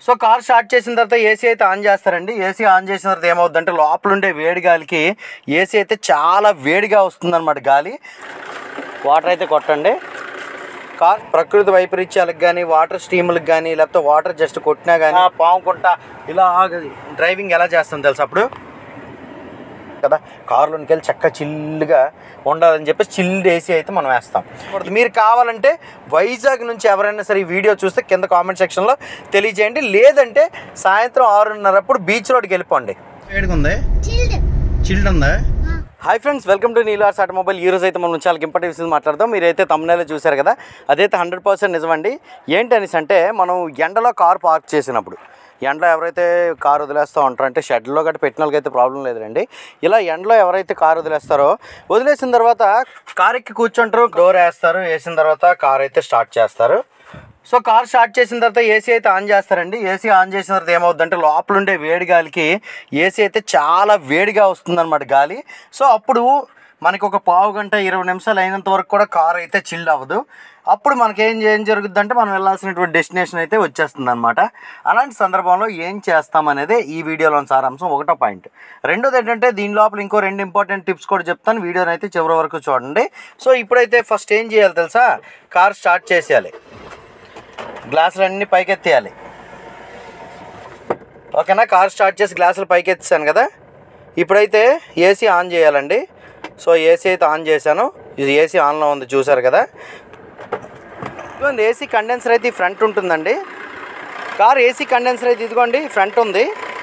So car start చేసిన తర్వాత AC అయితే ఆన్ చేస్తారండి. ఏసీ ఆన్ చేసిన తర్వాత ఏమవుతుందంటే లోపల ఉండే వేడి గాలికి ఏసీ అయితే చాలా వేడిగా వస్తుందన్నమాట గాలి. వాటర్ అయితే కొట్టండి. కార్ ప్రకృతి వైపరీత్యాలకు కానీ వాటర్ స్ట్రీములకు కానీ లేకపోతే వాటర్ జస్ట్ కొట్టినా కానీ పాముకుంటా ఇలా డ్రైవింగ్ ఎలా చేస్తాం తెలుసు అప్పుడు కదా. కార్లోనికి వెళ్ళి చక్కగా చిల్లుగా ఉండాలని చెప్పేసి చిల్డ్ ఏసీ అయితే మనం వేస్తాం. మీరు కావాలంటే వైజాగ్ నుంచి ఎవరైనా సరే ఈ వీడియో చూస్తే కింద కామెంట్ సెక్షన్లో తెలియజేయండి. లేదంటే సాయంత్రం 6:30 బీచ్ రోడ్కి వెళ్ళిపోండి. వేడిగా ఉంది, చిల్డ్ ఉందా? Hi friends, welcome to Neelu automobile. ఈ రోజు అయితే మనం చాలా ఇంపార్టెంట్ విషయం మాట్లాడదాం. మీరైతే thumbnail చూశారు కదా, అదైతే 100% నిజమండి. ఏంటనేసి అంటే మనం ఎండలో కార్ పార్క్ చేసినప్పుడు, ఎండలో ఎవరైతే కారు వదిలేస్తూ ఉంటారో అంటే షెడ్లో గట్రా పెట్టిన వాళ్ళకైతే ప్రాబ్లం లేదండి. ఇలా ఎండలో ఎవరైతే కారు వదిలేస్తారో వదిలేసిన తర్వాత కార్ ఎక్కి కూర్చుంటారు, డోర్ వేస్తారు, వేసిన తర్వాత కార్ అయితే స్టార్ట్ చేస్తారు. సో కార్ స్టార్ట్ చేసిన తర్వాత ఏసీ అయితే ఆన్ చేస్తారండి. ఏసీ ఆన్ చేసిన తర్వాత ఏమవుతుందంటే లోపల ఉండే వేడి గాలికి ఏసీ అయితే చాలా వేడిగా వస్తుందన్నమాట గాలి. సో అప్పుడు మనకి ఒక పావు గంట 20 నిమిషాలు అయినంత వరకు కూడా కార్ అయితే చిల్డ్ అవ్వదు. అప్పుడు మనకి ఏం జరుగుద్ది అంటే మనం వెళ్ళాల్సినటువంటి డెస్టినేషన్ అయితే వచ్చేస్తుంది అనమాట. అలాంటి సందర్భంలో ఏం చేస్తామనేదే ఈ వీడియోలోని సారాంశం. ఒకటో పాయింట్. రెండోది ఏంటంటే దీని లోపల ఇంకో 2 ఇంపార్టెంట్ టిప్స్ కూడా చెప్తాను. వీడియోని అయితే చివరి వరకు చూడండి. సో ఇప్పుడైతే ఫస్ట్ ఏం చేయాలి తెలుసా, కార్ స్టార్ట్ చేసేయాలి, గ్లాసులు అన్నీ పైకెత్తేయాలి. ఓకేనా? కార్ స్టార్ట్ చేసి గ్లాసులు పైకెత్తాను కదా. ఇప్పుడైతే ఏసీ ఆన్ చేయాలండి. సో ఏసీ అయితే ఆన్ చేశాను. ఇది ఏసీ ఆన్లో ఉంది, చూసారు కదా. ఇదిగోండి ఏసీ కండెన్సర్ అయితే ఈ ఫ్రంట్ ఉంటుందండి. కార్ ఏసీ కండెన్సర్ అయితే ఇదిగోండి ఫ్రంట్ ఉంది.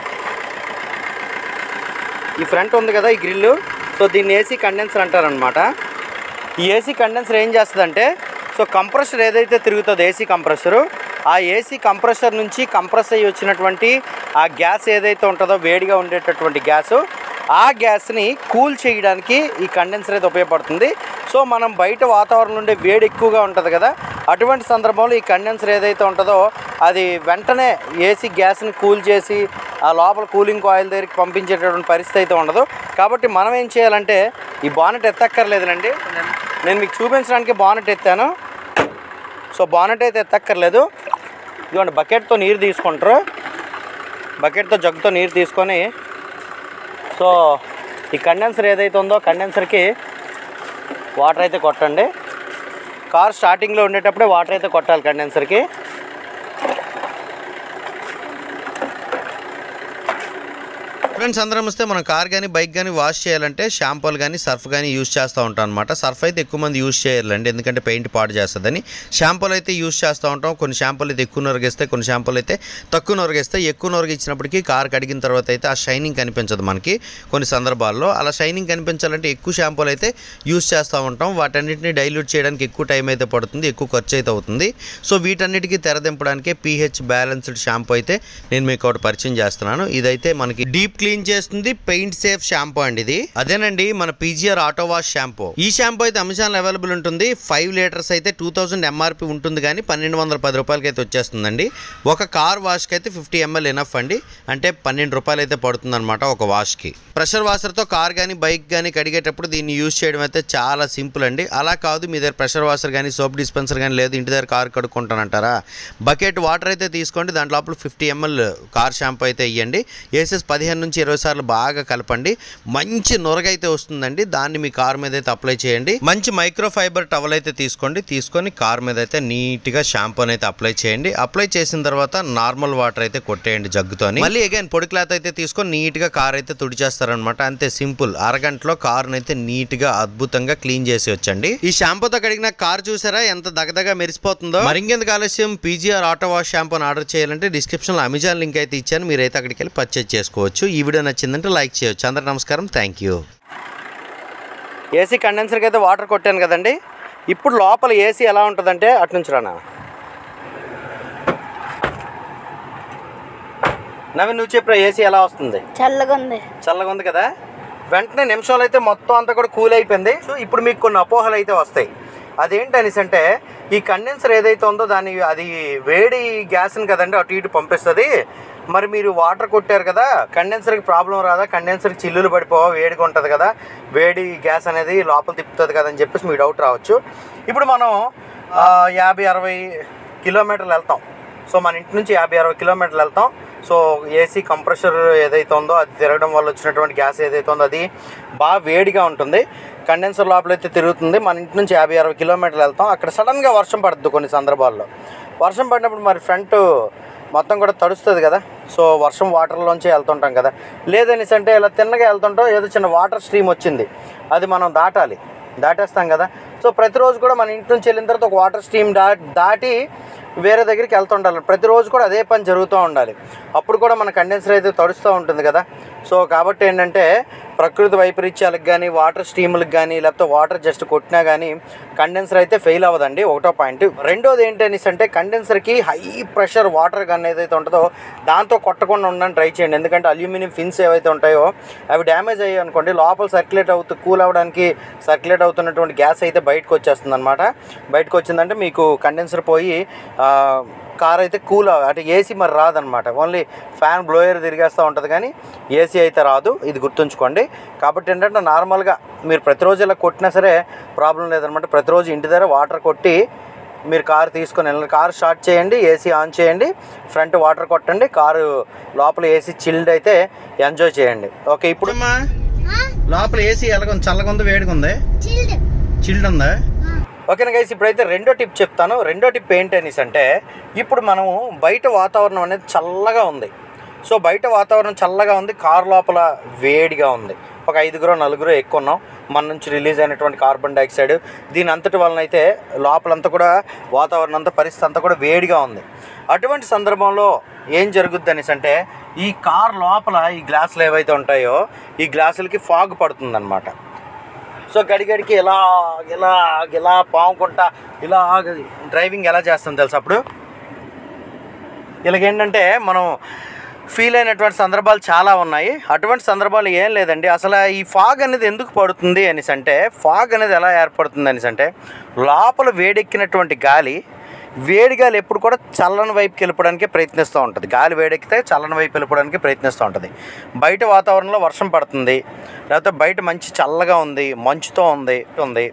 ఈ ఫ్రంట్ ఉంది కదా ఈ గ్రిల్లు. సో దీన్ని ఏసీ కండెన్సర్ అంటారనమాట. ఈ ఏసీ కండెన్సర్ ఏం చేస్తుందంటే, సో కంప్రెసర్ ఏదైతే తిరుగుతుందో ఏసీ కంప్రెసరు, ఆ ఏసీ కంప్రెసర్ నుంచి కంప్రెస్ అయ్యి వచ్చినటువంటి ఆ గ్యాస్ ఏదైతే ఉంటుందో వేడిగా ఉండేటటువంటి గ్యాసు, ఆ గ్యాస్ని కూల్ చేయడానికి ఈ కండెన్సర్ అయితే ఉపయోగపడుతుంది. సో మనం బయట వాతావరణం నుండి వేడి ఎక్కువగా ఉంటుంది కదా, అటువంటి సందర్భంలో ఈ కండెన్సర్ ఏదైతే ఉంటుందో అది వెంటనే ఏసీ గ్యాస్ని కూల్ చేసి ఆ లోపల కూలింగ్ కాయిల్ దగ్గరికి పంపించేటటువంటి పరిస్థితి అయితే ఉండదు. కాబట్టి మనం ఏం చేయాలంటే ఈ బానెట్ ఎత్తక్కర్లేదులండి. నేను మీకు చూపించడానికి బానెట్ ఎత్తాను. సో బానెట్ అయితే ఎత్తక్కర్లేదు. ఇదిగోండి బకెట్తో నీరు తీసుకుంటారు. బకెట్తో జగ్గుతో నీరు తీసుకొని సో ఈ కండెన్సర్ ఏదైతే ఉందో కండెన్సర్కి వాటర్ అయితే కొట్టండి. కార్ స్టార్టింగ్లో ఉండేటప్పుడే వాటర్ అయితే కొట్టాలి కండెన్సర్కి. ఫ్రెండ్స్ అందరం వస్తే మనం కార్ కానీ బైక్ కానీ వాష్ చేయాలంటే షాంపూలు కానీ సర్ఫ్ కానీ యూజ్ చేస్తూ ఉంటాం అనమాట. సర్ఫ్ అయితే ఎక్కువ మంది యూజ్ చేయాలండి, ఎందుకంటే పెయింట్ పాడు చేస్తుందని. షాంపూలు అయితే యూజ్ చేస్తూ ఉంటాం. కొన్ని షాంపూలు అయితే ఎక్కువ నొరగేస్తాయి, కొన్ని షాంపూలు అయితే తక్కువ నొరగేస్తాయి. ఎక్కువ నొరగిచ్చినప్పటికీ కార్ కడిగిన తర్వాత అయితే ఆ షైనింగ్ కనిపించదు మనకి. కొన్ని సందర్భాల్లో అలా షైనింగ్ కనిపించాలంటే ఎక్కువ షాంపూలు అయితే యూజ్ చేస్తూ ఉంటాం. వాటన్నిటిని డైల్యూట్ చేయడానికి ఎక్కువ టైం అయితే పడుతుంది, ఎక్కువ ఖర్చు అయితే అవుతుంది. సో వీటన్నిటికీ తెరదింపడానికే pH బ్యాలెన్స్డ్ షాంపూ అయితే నేను మీకు ఒకటి పరిచయం చేస్తున్నాను. ఇదైతే మనకి డీప్ క్లీన్ చేస్తుంది, పెయింట్ సేఫ్ షాంపూ అండి ఇది. అదేనండి మన PGR ఆటో వాష్ షాంపూ. ఈ షాంపూ అయితే అమెజాన్ అవైలబుల్ ఉంటుంది. 5 లీటర్స్ అయితే 2000 MRP ఉంటుంది, కానీ 1210 రూపాయలకి అయితే వచ్చేస్తుందండి. ఒక కార్ వాష్కి అయితే 50 ml ఎనఫ్ అండి, అంటే 12 రూపాయలు అయితే పడుతుంది అనమాట ఒక వాష్కి. ప్రెషర్ వాషర్తో కార్ కానీ బైక్ కానీ కడిగేటప్పుడు దీన్ని యూజ్ చేయడం అయితే చాలా సింపుల్ అండి. అలా కాదు మీ దగ్గర ప్రెషర్ వాషర్ కానీ సోప్ డిస్పెన్సర్ కానీ లేదు, ఇంటి దగ్గర కార్ కడుక్కుంటానంటారా, బకెట్ వాటర్ అయితే తీసుకోండి, దాంట్లో 50 ml కార్ షాంపూ అయితే ఇవ్వండి. వేసేసి 15 నుంచి 20 సార్లు బాగా కలపండి. మంచి నొరగైతే వస్తుందండి. దాన్ని మీ కార్ మీద అయితే అప్లై చేయండి. మంచి మైక్రో ఫైబర్ టవల్ అయితే తీసుకోండి, తీసుకొని కార్ మీద అయితే నీట్గా షాంపూ అయితే అప్లై చేయండి. అప్లై చేసిన తర్వాత నార్మల్ వాటర్ అయితే కొట్టేయండి జగ్గుతోని. మళ్ళీ అగైన్ పొడి క్లాత్ అయితే తీసుకొని నీట్గా కార్ అయితే తుడిచేస్తారనమాట. అంతే సింపుల్. అరగంటలో కారుని అయితే నీట్గా అద్భుతంగా క్లీన్ చేసి వచ్చండి. ఈ షాంపూతో కడిగిన కార్ చూసారా ఎంత దగదగా మెరిసిపోతుందో. మరింకెందుకు ఆలస్యం, PGR ఆటో వాష్ షాంపూని ఆర్డర్ చేయాలంటే డిస్క్రిప్షన్ లో అమెజాన్ లింక్ అయితే ఇచ్చాను, మీరైతే అక్కడికి వెళ్ళి పర్చేజ్ చేసుకోవచ్చు. ఈ వీడియో నచ్చిందంటే లైక్ చేయొచ్చు. అందరూ నమస్కారం, థ్యాంక్ యూ. ఏసీ కండెన్సర్కి అయితే వాటర్ కొట్టాను కదండి. ఇప్పుడు లోపల ఏసీ ఎలా ఉంటుందంటే, అటు నుంచి రానా నవీన్ నువ్వు చెప్పరా, ఏసీ ఎలా వస్తుంది? చల్లగా ఉంది. చల్లగా ఉంది కదా. వెంటనే నిమిషాలు అయితే మొత్తం అంతా కూడా కూల్ అయిపోయింది. సో ఇప్పుడు మీకు కొన్ని అపోహలు అయితే వస్తాయి. అదేంటనేసి అంటే ఈ కండెన్సర్ ఏదైతే ఉందో అది వేడి గ్యాస్ని కదండి అటు ఇటు పంపిస్తుంది. మరి మీరు వాటర్ కొట్టారు కదా, కండెన్సర్కి ప్రాబ్లం రాదా, కండెన్సర్కి చిల్లులు పడిపోవా, వేడిగా ఉంటుంది కదా, వేడి గ్యాస్ అనేది లోపల తిప్పుతుంది కదా అని చెప్పేసి మీ డౌట్ రావచ్చు. ఇప్పుడు మనం 50-60 కిలోమీటర్లు వెళ్తాం. సో మన ఇంటి నుంచి 50-60 కిలోమీటర్లు వెళ్తాం. సో ఏసీ కంప్రెషర్ ఏదైతే ఉందో అది తిరగడం వల్ల వచ్చినటువంటి గ్యాస్ ఏదైతే ఉందో అది బాగా వేడిగా ఉంటుంది. కండెన్సర్ లోపలైతే తిరుగుతుంది. మన ఇంటి నుంచి 50-60 కిలోమీటర్లు వెళ్తాం. అక్కడ సడన్గా వర్షం పడుతుంది. కొన్ని సందర్భాల్లో వర్షం పడినప్పుడు మరి ఫ్రంట్ మొత్తం కూడా తడుస్తుంది కదా. సో వర్షం వాటర్లోంచి వెళ్తుంటాం కదా. లేదనేసి అంటే ఇలా తిన్నగా వెళ్తుంటాం, ఏదో చిన్న వాటర్ స్ట్రీమ్ వచ్చింది, అది మనం దాటేస్తాం కదా. సో ప్రతిరోజు కూడా మన ఇంటి నుంచి వెళ్ళిన తర్వాత ఒక వాటర్ స్ట్రీమ్ దాటి వేరే దగ్గరికి వెళ్తుండాలి. ప్రతిరోజు కూడా అదే పని జరుగుతూ ఉండాలి. అప్పుడు కూడా మన కండెన్సర్ అయితే తడుస్తూ ఉంటుంది కదా. సో కాబట్టి ఏంటంటే ప్రకృతి వైపరీత్యాలకు కానీ వాటర్ స్ట్రీములకు కానీ లేకపోతే వాటర్ జస్ట్ కొట్టినా కానీ కండెన్సర్ అయితే ఫెయిల్ అవ్వదండి. ఒకటో పాయింట్. రెండోది ఏంటనేసి అంటే కండెన్సర్కి హై ప్రెషర్ వాటర్ గన్ ఏదైతే ఉంటుందో దాంతో కొట్టకుండా ఉండడానికి ట్రై చేయండి. ఎందుకంటే అల్యూమినియం ఫిన్స్ ఏవైతే ఉంటాయో అవి డ్యామేజ్ అయ్యాయి అనుకోండి, లోపల కూల్ అవ్వడానికి సర్క్యులేట్ అవుతున్నటువంటి గ్యాస్ అయితే బయటకు వచ్చేస్తుంది అనమాట. బయటకు వచ్చిందంటే మీకు కండెన్సర్ పోయి కార్ అయితే కూల్ అంటే ఏసీ మరి రాదనమాట. ఓన్లీ ఫ్యాన్ బ్లోయర్ తిరిగేస్తూ ఉంటుంది కానీ ఏసీ అయితే రాదు. ఇది గుర్తుంచుకోండి. కాబట్టి ఏంటంటే నార్మల్గా మీరు ప్రతిరోజు ఇలా కొట్టినా సరే ప్రాబ్లం లేదనమాట. ప్రతిరోజు ఇంటి దగ్గర వాటర్ కొట్టి మీరు కారు తీసుకొని వెళ్ళండి. కారు స్టార్ట్ చేయండి, ఏసీ ఆన్ చేయండి, ఫ్రంట్ వాటర్ కొట్టండి, కారు లోపల ఏసీ చిల్డ్ అయితే ఎంజాయ్ చేయండి. ఓకే, ఇప్పుడు లోపల ఏసీ ఎలాగొంది? చల్లగా ఉంది, వేడిగా ఉంది? చిల్డ్ ఉందా? ఓకేనా గైస్, ఇప్పుడైతే రెండో టిప్ చెప్తాను. రెండో టిప్ ఏంటనేసి అంటే ఇప్పుడు మనము బయట వాతావరణం అనేది చల్లగా ఉంది. సో బయట వాతావరణం చల్లగా ఉంది, కారు లోపల వేడిగా ఉంది. ఒక 5-4 ఎక్కువ ఉన్నాం. మన నుంచి రిలీజ్ అయినటువంటి కార్బన్ డైఆక్సైడ్ దీని అంతటి వలన అయితే లోపలంతా కూడా వాతావరణం అంతా పరిస్థితి అంతా కూడా వేడిగా ఉంది. అటువంటి సందర్భంలో ఏం జరుగుద్ది అనేసి అంటే ఈ కార్ లోపల ఈ గ్లాసులు ఏవైతే ఉంటాయో ఈ గ్లాసులకి ఫాగ్ పడుతుందన్నమాట. సో గడిగడికి ఇలా పాముకుంటా ఇలా డ్రైవింగ్ ఎలా చేస్తాం తెలుసు. అప్పుడు ఇలాగేంటంటే మనం ఫీల్ అయినటువంటి సందర్భాలు చాలా ఉన్నాయి. అటువంటి సందర్భాలు ఏం లేదండి. అసలు ఈ ఫాగ్ అనేది ఎందుకు పడుతుంది అనేసి అంటే ఫాగ్ అనేది ఎలా ఏర్పడుతుంది అనేసి అంటే లోపల వేడెక్కినటువంటి వేడి గాలి ఎప్పుడు కూడా చల్లని వైపుకి వెళ్ళిపోవడానికి ప్రయత్నిస్తూ ఉంటుంది. గాలి వేడెక్కితే చల్లని వైపు వెళ్ళిపోవడానికి ప్రయత్నిస్తూ ఉంటుంది. బయట వాతావరణంలో వర్షం పడుతుంది, లేకపోతే బయట మంచి చల్లగా ఉంది, మంచుతో ఉంది.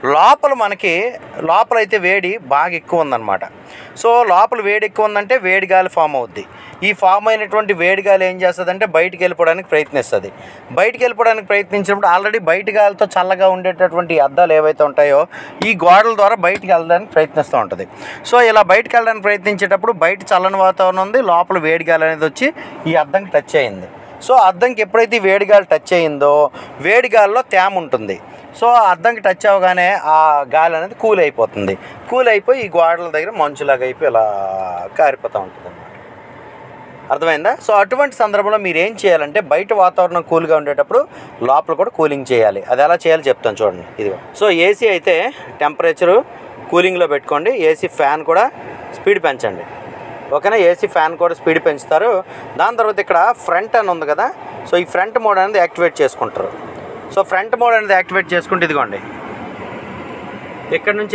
లోపలైతే వేడి బాగా ఎక్కువ ఉందన్నమాట. సో లోపల వేడి ఎక్కువ ఉందంటే వేడి గాలి ఫామ్ అవుద్ది. ఈ ఫామ్ అయినటువంటి వేడి గాలి ఏం చేస్తుందంటే బయటికి వెళ్ళిపోవడానికి ప్రయత్నిస్తుంది. బయటికి వెళ్ళిపోవడానికి ప్రయత్నించినప్పుడు ఆల్రెడీ బయట గాలితో చల్లగా ఉండేటటువంటి అద్దాలు ఏవైతే ఉంటాయో ఈ గోడల ద్వారా బయటికి వెళ్ళడానికి ప్రయత్నిస్తూ ఉంటుంది. సో ఇలా బయటకు వెళ్ళడానికి ప్రయత్నించేటప్పుడు బయట చల్లని వాతావరణం ఉంది, లోపల వేడి గాలి అనేది వచ్చి ఈ అద్దంకి టచ్ అయ్యింది. సో అద్దంకి ఎప్పుడైతే వేడి గాలి టచ్ అయ్యిందో వేడి గాలిలో తేమ ఉంటుంది. సో అద్దంకి టచ్ అవ్వగానే ఆ గాలి అనేది కూల్ అయిపోతుంది. కూల్ అయిపోయి ఈ గోడల దగ్గర మంచులాగా అయిపోయి ఇలా కారిపోతూ ఉంటుంది అన్నమాట. అర్థమైందా? సో అటువంటి సందర్భంలో మీరు ఏం చేయాలంటే బయట వాతావరణం కూల్గా ఉండేటప్పుడు లోపల కూడా కూలింగ్ చేయాలి. అది ఎలా చేయాలో చెప్తాను చూడండి. ఇదిగో. సో ఏసీ అయితే టెంపరేచరు కూలింగ్లో పెట్టుకోండి. ఏసీ ఫ్యాన్ కూడా స్పీడ్ పెంచండి. ఓకేనా? ఏసీ ఫ్యాన్ కూడా స్పీడ్ పెంచుతారు. దాని తర్వాత ఇక్కడ ఫ్రంట్ అని ఉంది కదా, సో ఈ ఫ్రంట్ మోడ్ అనేది యాక్టివేట్ చేసుకుంటారు. సో ఫ్రంట్ మోడ్ అనేది యాక్టివేట్ చేసుకుంటే ఇదిగోండి ఎక్కడి నుంచి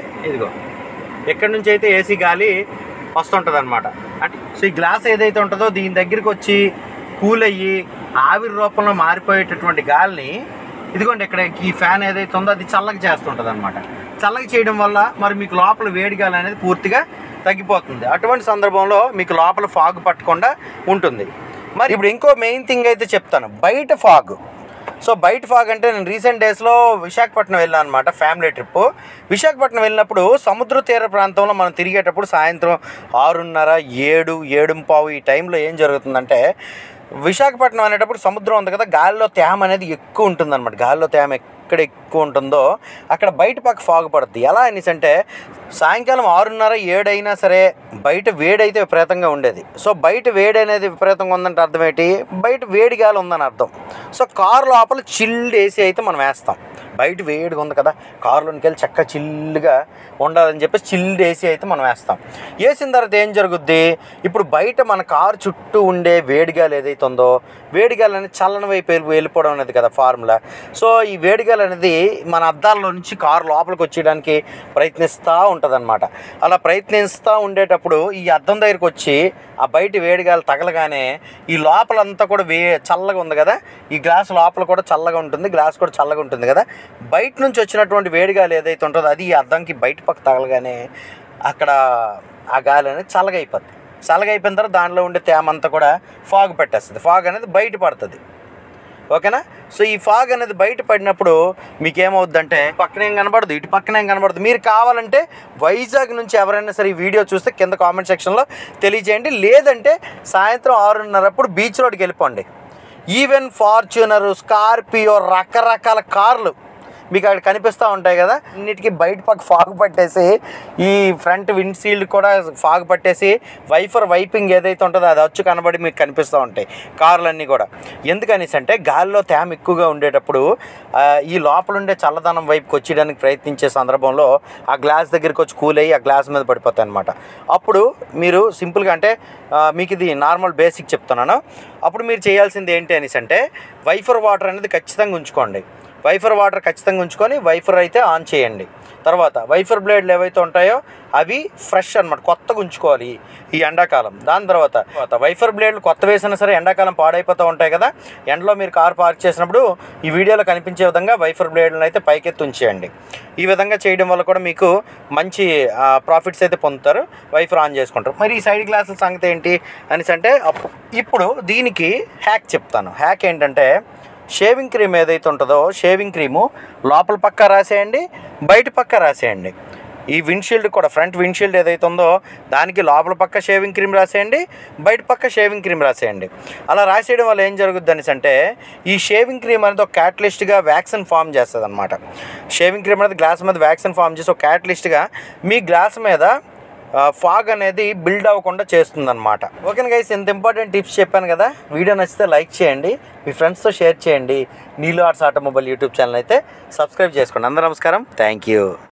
అయితే ఏసీ గాలి వస్తుంటుంది అనమాట. అంటే సో ఈ గ్లాస్ ఏదైతే ఉంటుందో దీని దగ్గరికి వచ్చి కూల్ అయ్యి ఆవిరి రూపంలో మారిపోయేటటువంటి గాలిని ఇదిగోండి ఇక్కడ ఈ ఫ్యాన్ ఏదైతే ఉందో అది చల్లగా చేస్తుంటుంది అనమాట. చల్లగా చేయడం వల్ల మరి మీకు లోపల వేడి గాలి అనేది పూర్తిగా తగ్గిపోతుంది. అటువంటి సందర్భంలో మీకు లోపల ఫాగ్ పట్టకుండా ఉంటుంది. మరి ఇప్పుడు ఇంకో మెయిన్ థింగ్ అయితే చెప్తాను, బయట ఫాగ్. సో బయట ఫాగ్ అంటే నేను రీసెంట్ డేస్లో విశాఖపట్నం వెళ్ళాను అనమాట, ఫ్యామిలీ ట్రిప్. విశాఖపట్నం వెళ్ళినప్పుడు సముద్ర తీర ప్రాంతంలో మనం తిరిగేటప్పుడు సాయంత్రం 6:30, 7, 7:15 ఈ టైంలో ఏం జరుగుతుందంటే విశాఖపట్నం అనేటప్పుడు సముద్రం ఉంది కదా, గాలిలో తేమ అనేది ఎక్కువ ఉంటుందన్నమాట. గాలిలో తేమ ఎక్కడ ఎక్కువ ఉంటుందో అక్కడ బయట పక్క ఫాగ్ పడుతుంది. ఎలా అనేసి అంటే సాయంకాలం 6:30, 7 అయినా సరే బయట వేడి అయితే విపరీతంగా ఉండేది. సో బయట వేడి అనేది విపరీతంగా ఉందంటే అర్థం ఏంటి? బయట వేడి గాలి ఉందని అర్థం. సో కారు లోపల చిల్డ్ ఏసీ అయితే మనం వేస్తాం. బయట వేడిగా ఉంది కదా, కారులోనికి వెళ్ళి చక్కగా చిల్లుగా ఉండాలని చెప్పేసి చిల్డ్ ఏసీ అయితే మనం వేస్తాం. వేసిన తర్వాత ఏం జరుగుద్ది? ఇప్పుడు బయట మన కారు చుట్టూ ఉండే వేడిగాలి ఏదైతే ఉందో వేడిగాలి అనేది చల్లని వైపు వెళ్ళిపోవడం అనేది కదా ఫార్ములా. సో ఈ వేడిగాలి అనేది మన అద్దాల్లో నుంచి కారు లోపలికి వచ్చేయడానికి ప్రయత్నిస్తూ ఉంటుంది అనమాట. అలా ప్రయత్నిస్తూ ఉండేటప్పుడు ఈ అద్దం దగ్గరికి వచ్చి ఆ బయట వేడిగాలి తగలగానే ఈ లోపలంతా కూడా చల్లగా ఉంది కదా, ఈ గ్లాస్ లోపల కూడా చల్లగా ఉంటుంది, గ్లాస్ కూడా చల్లగా ఉంటుంది కదా, బయట నుంచి వచ్చినటువంటి వేడిగాలి ఏదైతే ఉంటుందో అది ఈ అద్దంకి బయట పక్క తగలగానే అక్కడ ఆ గాలి అనేది చల్లగా అయిపోద్ది. చల్లగా అయిపోయిన తర్వాత దానిలో ఉండే తేమ అంతా కూడా ఫాగ్ పెట్టేస్తుంది. ఫాగ్ అనేది బయట పడుతుంది. ఓకేనా. సో ఈ ఫాగ్ అనేది బయట పడినప్పుడు మీకు ఏమవుద్దంటే పక్కనేం కనబడదు, ఇటు పక్కనేం కనబడదు. మీరు కావాలంటే వైజాగ్ నుంచి ఎవరైనా సరే ఈ వీడియో చూస్తే కింద కామెంట్ సెక్షన్లో తెలియజేయండి. లేదంటే సాయంత్రం 6:30 బీచ్ రోడ్కి వెళ్ళిపోండి. ఈవెన్ ఫార్చ్యూనరు, స్కార్పియో, రకరకాల కార్లు మీకు అక్కడ కనిపిస్తూ ఉంటాయి కదా. అన్నిటికీ బయట పక్క ఫాగ్ పట్టేసి ఈ ఫ్రంట్ విండ్షీల్డ్ కూడా ఫాగ్ పట్టేసి వైఫర్ వైపింగ్ ఏదైతే ఉంటుందో అది అచ్చు కనబడి మీకు కనిపిస్తూ ఉంటాయి కార్లన్నీ కూడా. ఎందుకనేసి అంటే గాలిలో తేమ ఎక్కువగా ఉండేటప్పుడు ఈ లోపల ఉండే చల్లదనం వైపుకి వచ్చేయడానికి ప్రయత్నించే సందర్భంలో ఆ గ్లాస్ దగ్గరికి వచ్చి కూల్ అయ్యి ఆ గ్లాస్ మీద పడిపోతాయి అనమాట. అప్పుడు మీరు సింపుల్గా అంటే మీకు ఇది నార్మల్ బేసిక్ చెప్తున్నాను. అప్పుడు మీరు చేయాల్సింది ఏంటి అనేసి అంటే వైఫర్ వాటర్ అనేది ఖచ్చితంగా ఉంచుకోండి. వైఫర్ వాటర్ ఖచ్చితంగా ఉంచుకొని వైఫర్ అయితే ఆన్ చేయండి. తర్వాత వైఫర్ బ్లేడ్లు ఏవైతే ఉంటాయో అవి ఫ్రెష్ అనమాట, కొత్తగా ఉంచుకోవాలి ఈ ఎండాకాలం. దాని తర్వాత వైఫర్ బ్లేడ్లు కొత్త వేసినా సరే ఎండాకాలం పాడైపోతూ ఉంటాయి కదా. ఎండలో మీరు కార్ పార్క్ చేసినప్పుడు ఈ వీడియోలో కనిపించే విధంగా వైఫర్ బ్లేడ్లను అయితే పైకెత్తి ఉంచేయండి. ఈ విధంగా చేయడం వల్ల కూడా మీకు మంచి ప్రాఫిట్స్ అయితే పొందుతారు. వైఫర్ ఆన్ చేసుకుంటారు. మరి ఈ సైడ్ గ్లాసుల సంగతి ఏంటి అనేసి అంటే ఇప్పుడు దీనికి హ్యాక్ చెప్తాను. హ్యాక్ ఏంటంటే షేవింగ్ క్రీమ్ ఏదైతే ఉంటుందో షేవింగ్ క్రీము లోపల పక్క రాసేయండి, బయట పక్క రాసేయండి. ఈ విండ్షీల్డ్ కూడా ఫ్రంట్ విండ్షీల్డ్ ఏదైతే ఉందో దానికి లోపల పక్క షేవింగ్ క్రీమ్ రాసేయండి, బయట పక్క షేవింగ్ క్రీమ్ రాసేయండి. అలా రాసేయడం వల్ల ఏం జరుగుద్ది అనేసి అంటే ఈ షేవింగ్ క్రీమ్ అనేది ఒక క్యాటలిస్ట్గా వ్యాక్సిన్ ఫామ్ చేస్తుంది అనమాట. షేవింగ్ క్రీమ్ అనేది గ్లాస్ మీద వ్యాక్సిన్ ఫామ్ చేసి ఒక క్యాటలిస్ట్గా మీ గ్లాస్ మీద ఫాగ్ అనేది బిల్డ్ అవ్వకుండా చేస్తుందన్నమాట. ఓకే గైస్, ఇంత ఇంపార్టెంట్ టిప్స్ చెప్పాను కదా. వీడియో నచ్చితే లైక్ చేయండి, మీ ఫ్రెండ్స్తో షేర్ చేయండి. Neelu arts automobile YouTube channel అయితే సబ్స్క్రైబ్ చేసుకోండి. అందరూ నమస్కారం, థ్యాంక్ యూ.